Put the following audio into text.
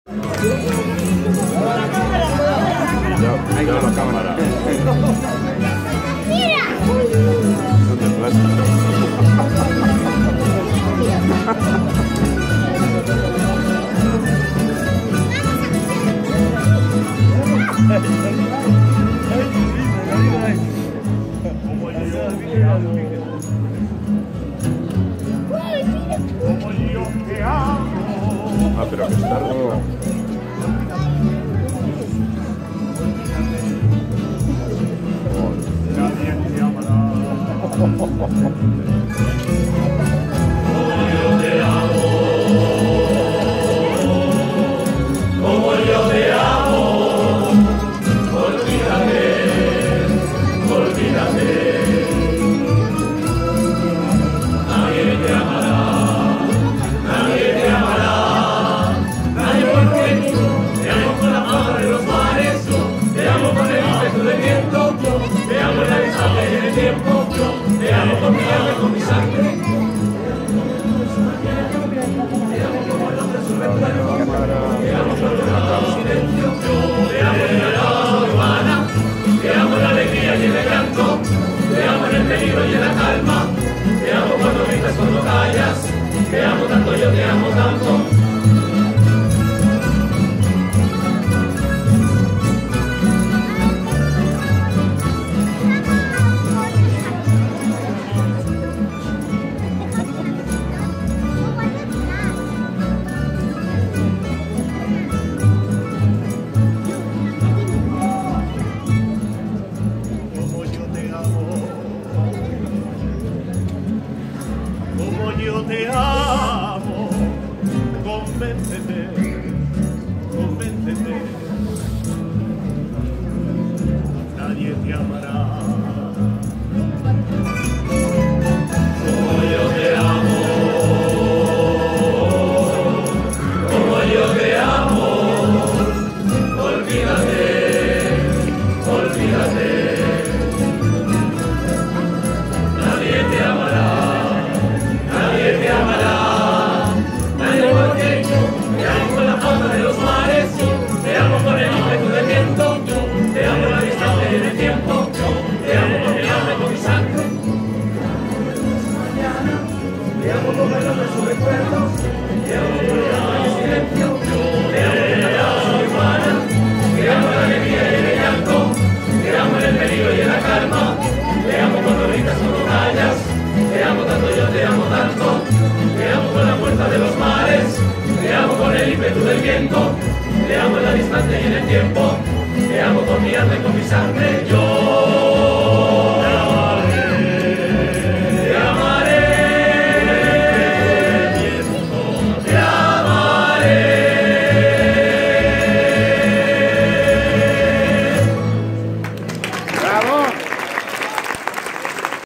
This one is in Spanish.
Ya la cámara. ¡Mira! Son de plástico. Ah, pero que está rojo. Yo te amo, convéncete, convéncete, nadie te amará. Como yo te amo, como yo te amo, olvídate, olvídate, nadie te amará. Nadie te amará, nadie igual que yo. Te amo con la fuerza de los mares, te amo con el ímpetu del viento, te amo en la distancia y en el tiempo, te amo con mi alma y con mi sangre. Te amo con el nombre de sus recuerdos, te amo con el alma y el silencio, te amo en la causa humana, te amo en la alegría y en el llanto, te amo en el peligro y en la calma, te amo cuando gritas, cuando callas. Te amo tanto, yo te amo tanto, te amo con la fuerza de los mares, te amo con el ímpetu del viento, te amo en la distancia y en el tiempo, te amo con mi alma y con mi sangre, yo